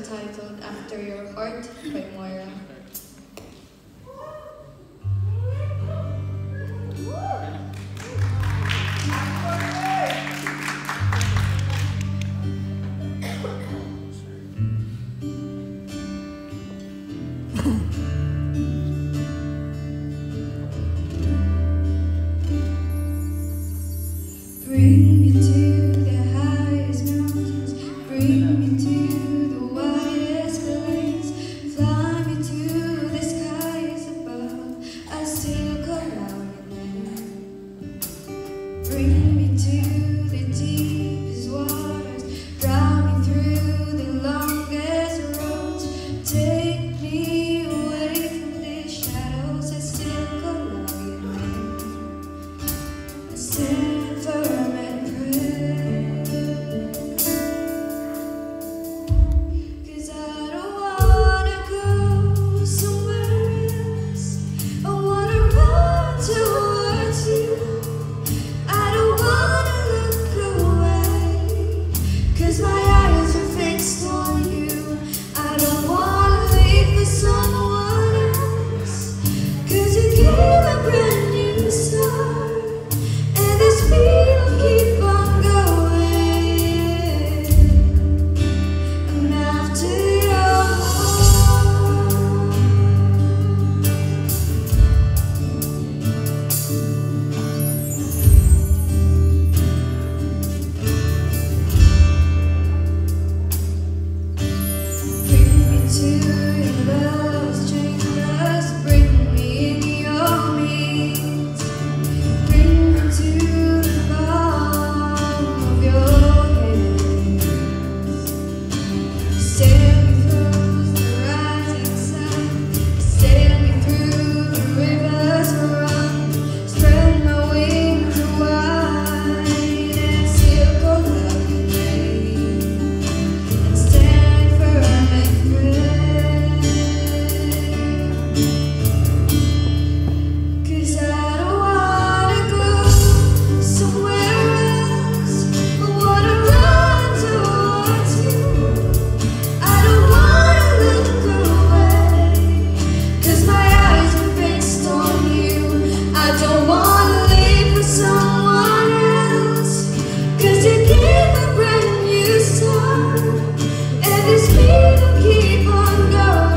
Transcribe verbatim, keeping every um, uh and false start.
titled After Your Heart by Moira. Bring me to the highest mountains, bring me to the widest plains, fly me to the skies above, I still call out your name. Bring me to the deepest waters, draw me through the longest roads, take me away from the shadows, I still call out your name. I stand firm and pray, 'cause I don't wanna go somewhere else, I wanna run towards you, I don't wanna look away, 'cause my eyes are fixed on you, I don't wanna leave for someone else, 'cause you gave a brand new start, and this feeling keep on going. I'm after your heart. Bring me to your love's chambers, bring me in your means, bring me to the palm of your hands, sail me through the rising sun, sail me through the rivers run, spread my wings wide and still go out your name, and stand firm and pray, 'cause I don't wanna go somewhere else, I wanna run towards you, I don't wanna look away, 'cause my eyes are fixed on you, I don't wanna leave for someone else, 'cause you gave a brand new start, and this feeling keep on going.